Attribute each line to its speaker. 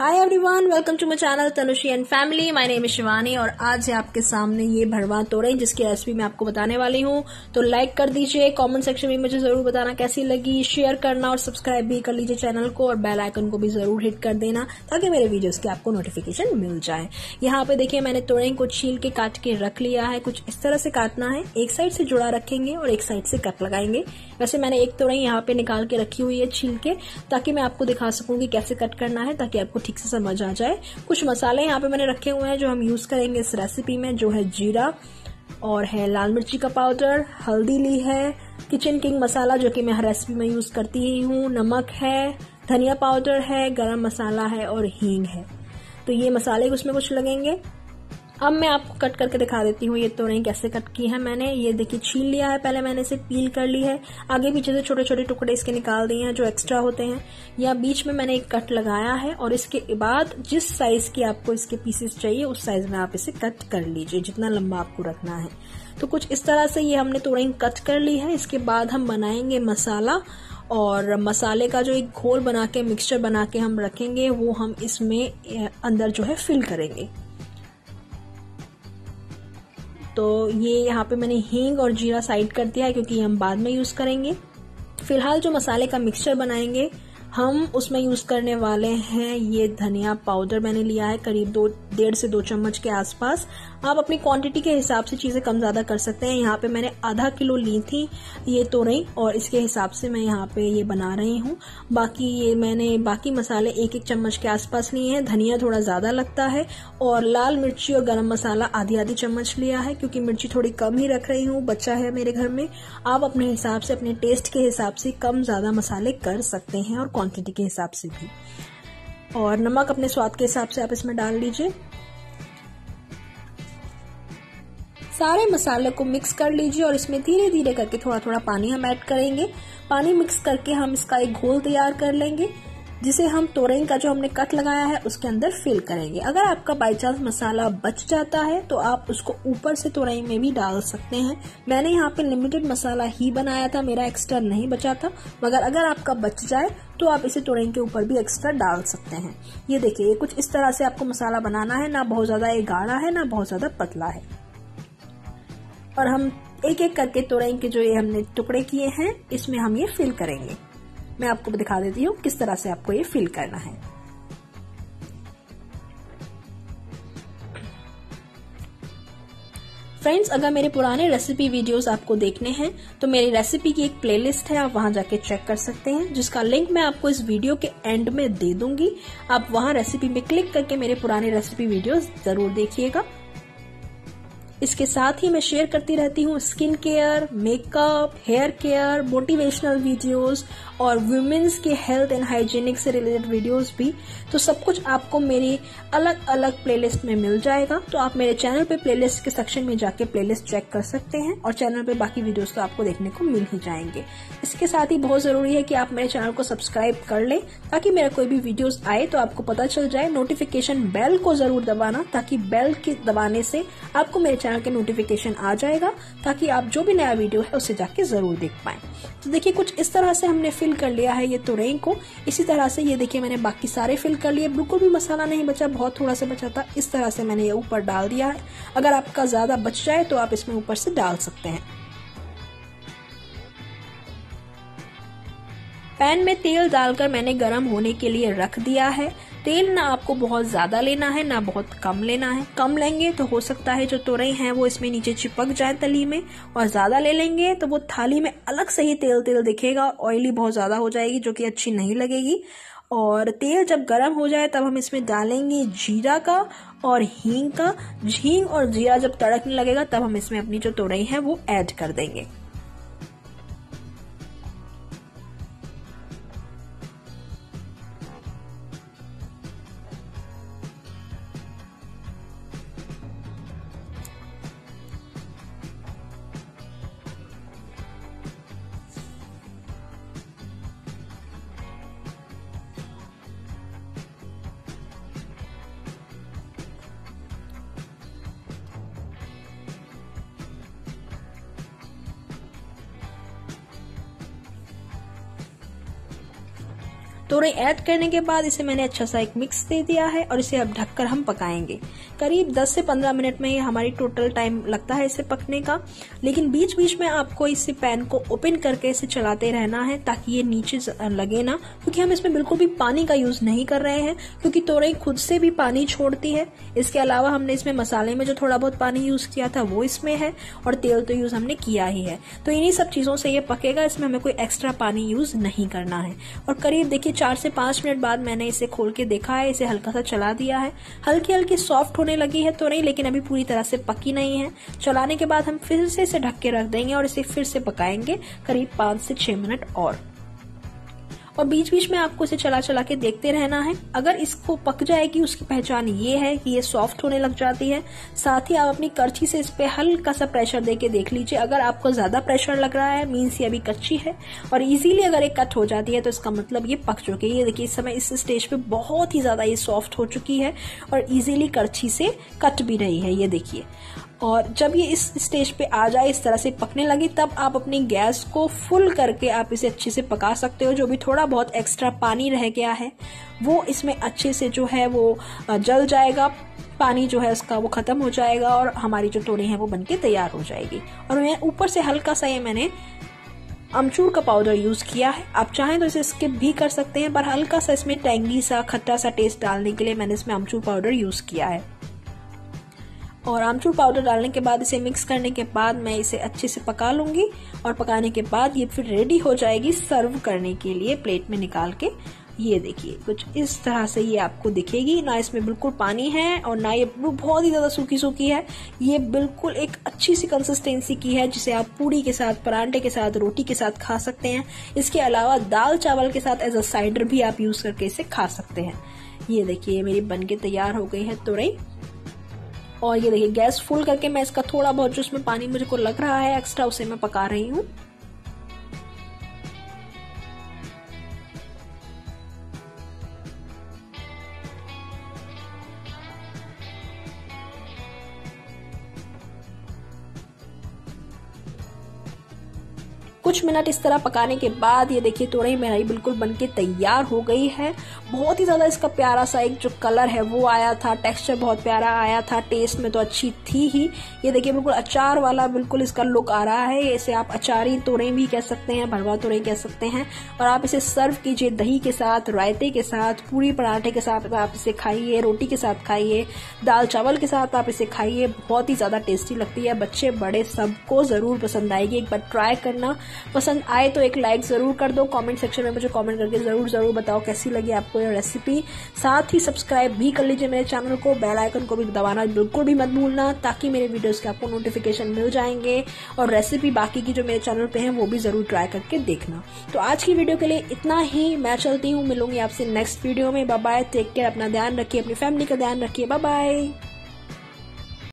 Speaker 1: Hi everyone, welcome to my channel Tanushi and family. My name is Shivani और आज है आपके सामने ये भरवा तोरई जिसकी रेसिपी मैं आपको बताने वाली हूँ। तो लाइक कर दीजिए, कमेंट सेक्शन में मुझे जरूर बताना कैसी लगी, शेयर करना और सब्सक्राइब भी कर लीजिए चैनल को और बेल आइकन को भी जरूर हिट कर देना ताकि मेरे वीडियोस की आपको नोटिफिकेशन मिल जाए। यहाँ पे देखिए मैंने तोरई को छील के काट के रख लिया है। कुछ इस तरह से काटना है, एक साइड से जुड़ा रखेंगे और एक साइड से कट लगाएंगे। वैसे मैंने एक तोरई यहाँ पे निकाल के रखी हुई है छील के, ताकि मैं आपको दिखा सकूंगी कैसे कट करना है, ताकि आपको ठीक से समझ आ जाए। कुछ मसाले यहाँ पे मैंने रखे हुए हैं जो हम यूज करेंगे इस रेसिपी में, जो है जीरा और है लाल मिर्ची का पाउडर, हल्दी ली है, किचन किंग मसाला जो कि मैं हर रेसिपी में यूज करती ही हूँ, नमक है, धनिया पाउडर है, गरम मसाला है और हींग है। तो ये मसाले उसमें कुछ लगेंगे। अब मैं आपको कट करके दिखा देती हूँ ये तोरई कैसे कट की है मैंने। ये देखिए छील लिया है, पहले मैंने इसे पील कर ली है, आगे पीछे से छोटे छोटे टुकड़े इसके निकाल दिए हैं जो एक्स्ट्रा होते हैं। या बीच में मैंने एक कट लगाया है और इसके बाद जिस साइज की आपको इसके पीसेस चाहिए उस साइज में आप इसे कट कर लीजिए, जितना लंबा आपको रखना है। तो कुछ इस तरह से ये हमने तोरई कट कर ली है। इसके बाद हम बनाएंगे मसाला, और मसाले का जो एक घोल बना के मिक्सचर बना के हम रखेंगे वो हम इसमें अंदर जो है फिल करेंगे। तो ये यहाँ पे मैंने हींग और जीरा साइड कर दिया है क्योंकि हम बाद में यूज करेंगे। फिलहाल जो मसाले का मिक्सचर बनाएंगे हम उसमें यूज करने वाले हैं ये धनिया पाउडर मैंने लिया है करीब 1.5 से 2 चम्मच के आसपास। आप अपनी क्वांटिटी के हिसाब से चीजें कम ज्यादा कर सकते हैं। यहाँ पे मैंने आधा किलो ली थी ये तोरई और इसके हिसाब से मैं यहाँ पे ये बना रही हूँ। बाकी ये मैंने बाकी मसाले 1-1 चम्मच के आसपास लिए हैं। धनिया थोड़ा ज्यादा लगता है और लाल मिर्ची और गरम मसाला आधी चम्मच लिया है क्योंकि मिर्ची थोड़ी कम ही रख रही हूँ, बच्चा है मेरे घर में। आप अपने हिसाब से, अपने टेस्ट के हिसाब से कम ज्यादा मसाले कर सकते हैं और क्वांटिटी के हिसाब से भी। और नमक अपने स्वाद के हिसाब से आप इसमें डाल लीजिए। सारे मसाले को मिक्स कर लीजिए और इसमें धीरे धीरे करके थोड़ा थोड़ा पानी हम ऐड करेंगे। पानी मिक्स करके हम इसका एक घोल तैयार कर लेंगे जिसे हम तोरई का जो हमने कट लगाया है उसके अंदर फिल करेंगे। अगर आपका बाई चांस मसाला बच जाता है तो आप उसको ऊपर से तोरई में भी डाल सकते हैं। मैंने यहाँ पे लिमिटेड मसाला ही बनाया था, मेरा एक्स्ट्रा नहीं बचा था, मगर अगर आपका बच जाए तो आप इसे तोरई के ऊपर भी एक्स्ट्रा डाल सकते हैं। ये देखिए, ये कुछ इस तरह से आपको मसाला बनाना है, ना बहुत ज्यादा ये गाढ़ा है ना बहुत ज्यादा पतला है। और हम एक एक करके तोरई के जो ये हमने टुकड़े किए हैं इसमें हम ये फिल करेंगे। मैं आपको दिखा देती हूँ किस तरह से आपको ये फिल करना है। फ्रेंड्स, अगर मेरे पुराने रेसिपी वीडियोस आपको देखने हैं तो मेरी रेसिपी की एक प्लेलिस्ट है, आप वहां जाके चेक कर सकते हैं, जिसका लिंक मैं आपको इस वीडियो के एंड में दे दूंगी। आप वहां रेसिपी में क्लिक करके मेरे पुराने रेसिपी वीडियोस जरूर देखिएगा। इसके साथ ही मैं शेयर करती रहती हूँ skin care, makeup, hair care, motivational videos और वुमेन्स के हेल्थ एंड हाइजीनिक से रिलेटेड वीडियोस भी। तो सब कुछ आपको मेरी अलग अलग प्लेलिस्ट में मिल जाएगा। तो आप मेरे चैनल पे प्लेलिस्ट के सेक्शन में जाके प्लेलिस्ट चेक कर सकते हैं और चैनल पे बाकी वीडियोस तो आपको देखने को मिल ही जाएंगे। इसके साथ ही बहुत जरूरी है कि आप मेरे चैनल को सब्सक्राइब कर लें ताकि मेरा कोई भी वीडियोस आए तो आपको पता चल जाए। नोटिफिकेशन बेल को जरूर दबाना ताकि बेल के दबाने से आपको मेरे चैनल के नोटिफिकेशन आ जाएगा, ताकि आप जो भी नया वीडियो है उसे जाके जरूर देख पाएं। तो देखिए, कुछ इस तरह से हमने फिल कर लिया है ये तोरई को। इसी तरह से ये देखिए मैंने बाकी सारे फिल कर लिए, बिल्कुल भी मसाला नहीं बचा, बहुत थोड़ा सा बचा था। इस तरह से मैंने ये ऊपर डाल दिया है। अगर आपका ज्यादा बच जाए तो आप इसमें ऊपर से डाल सकते हैं। पैन में तेल डालकर मैंने गरम होने के लिए रख दिया है। तेल ना आपको बहुत ज्यादा लेना है ना बहुत कम लेना है। कम लेंगे तो हो सकता है जो तोरई है वो इसमें नीचे चिपक जाए तली में, और ज्यादा ले लेंगे तो वो थाली में अलग से ही तेल तेल दिखेगा, ऑयली बहुत ज्यादा हो जाएगी जो कि अच्छी नहीं लगेगी। और तेल जब गर्म हो जाए तब हम इसमें डालेंगे जीरा का और हींग का। हींग और जीरा जब तड़कने लगेगा तब हम इसमें अपनी जो तोरई है वो ऐड कर देंगे। तोरई ऐड करने के बाद इसे मैंने अच्छा सा एक मिक्स दे दिया है और इसे अब ढककर हम पकाएंगे। करीब 10 से 15 मिनट में ये हमारी टोटल टाइम लगता है इसे पकने का। लेकिन बीच बीच में आपको इसे पैन को ओपन करके इसे चलाते रहना है ताकि ये नीचे लगे ना, क्योंकि हम इसमें बिल्कुल भी पानी का यूज नहीं कर रहे हैं, क्योंकि तोरई खुद से भी पानी छोड़ती है। इसके अलावा हमने इसमें मसाले में जो थोड़ा बहुत पानी यूज किया था वो इसमें है और तेल तो यूज हमने किया ही है। तो इन्हीं सब चीजों से ये पकेगा, इसमें हमें कोई एक्स्ट्रा पानी यूज नहीं करना है। और करीब देखिए 4 से 5 मिनट बाद मैंने इसे खोल के देखा है, इसे हल्का सा चला दिया है। हल्की हल्की सॉफ्ट होने लगी है तोरई, लेकिन अभी पूरी तरह से पकी नहीं है। चलाने के बाद हम फिर से इसे ढक के रख देंगे और इसे फिर से पकाएंगे करीब 5 से 6 मिनट और बीच बीच में आपको इसे चला चला के देखते रहना है। अगर इसको पक जाएगी उसकी पहचान ये है कि ये सॉफ्ट होने लग जाती है। साथ ही आप अपनी करछी से इस पे हल्का सा प्रेशर देके देख लीजिए। अगर आपको ज्यादा प्रेशर लग रहा है मीन्स ये अभी कच्ची है, और इजीली अगर ये कट हो जाती है तो इसका मतलब ये पक चुकी है। ये देखिए इस समय इस स्टेज पे बहुत ही ज्यादा ये सॉफ्ट हो चुकी है और इजीली करछी से कट भी रही है, ये देखिए। और जब ये इस स्टेज पे आ जाए, इस तरह से पकने लगी, तब आप अपनी गैस को फुल करके आप इसे अच्छे से पका सकते हो। जो भी थोड़ा बहुत एक्स्ट्रा पानी रह गया है वो इसमें अच्छे से जो है वो जल जाएगा, पानी जो है उसका वो खत्म हो जाएगा और हमारी जो तोरई है वो बनके तैयार हो जाएगी। और मैं ऊपर से हल्का सा ये मैंने अमचूर का पाउडर यूज किया है। आप चाहें तो इसे स्किप भी कर सकते हैं, पर हल्का सा इसमें टेंगी सा खट्टा सा टेस्ट डालने के लिए मैंने इसमें अमचूर पाउडर यूज किया है। और आमचूर पाउडर डालने के बाद इसे मिक्स करने के बाद मैं इसे अच्छे से पका लूंगी और पकाने के बाद ये फिर रेडी हो जाएगी सर्व करने के लिए प्लेट में निकाल के। ये देखिए कुछ इस तरह से ये आपको दिखेगी, ना इसमें बिल्कुल पानी है और ना ये बहुत ही ज्यादा सूखी सूखी है। ये बिल्कुल एक अच्छी सी कंसिस्टेंसी की है जिसे आप पूरी के साथ, परांठे के साथ, रोटी के साथ खा सकते हैं। इसके अलावा दाल चावल के साथ एज अ साइडर भी आप यूज करके इसे खा सकते हैं। ये देखिए मेरी बनके तैयार हो गई है तोरई। और ये देखिए गैस फुल करके मैं इसका थोड़ा बहुत जो इसमें पानी मुझे को लग रहा है एक्स्ट्रा उसे मैं पका रही हूँ। कुछ मिनट इस तरह पकाने के बाद ये देखिए तोरई मेरी बिल्कुल बनके तैयार हो गई है। बहुत ही ज्यादा इसका प्यारा सा एक जो कलर है वो आया था, टेक्सचर बहुत प्यारा आया था, टेस्ट में तो अच्छी थी ही। ये देखिए बिल्कुल अचार वाला बिल्कुल इसका लुक आ रहा है। इसे आप अचारी तोरई भी कह सकते हैं, भरवा तोरई कह सकते हैं। और आप इसे सर्व कीजिए दही के साथ, रायते के साथ, पूरी पराठे के साथ आप इसे खाइए, रोटी के साथ खाइए, दाल चावल के साथ आप इसे खाइए। बहुत ही ज्यादा टेस्टी लगती है, बच्चे बड़े सबको जरूर पसंद आएगी। एक बार ट्राई करना, पसंद आए तो एक लाइक जरूर कर दो। कमेंट सेक्शन में मुझे कमेंट करके जरूर बताओ कैसी लगी आपको ये रेसिपी। साथ ही सब्सक्राइब भी कर लीजिए मेरे चैनल को, बेल आइकन को भी दबाना बिल्कुल भी मत भूलना, ताकि मेरे वीडियोस के आपको नोटिफिकेशन मिल जाएंगे। और रेसिपी बाकी की जो मेरे चैनल पे है वो भी जरूर ट्राई करके देखना। तो आज की वीडियो के लिए इतना ही, मैं चलती हूँ, मिलूंगी आपसे नेक्स्ट वीडियो में। बाय बाय, टेक केयर, अपना ध्यान रखिए, अपनी फैमिली का ध्यान रखिए, बाय बाय।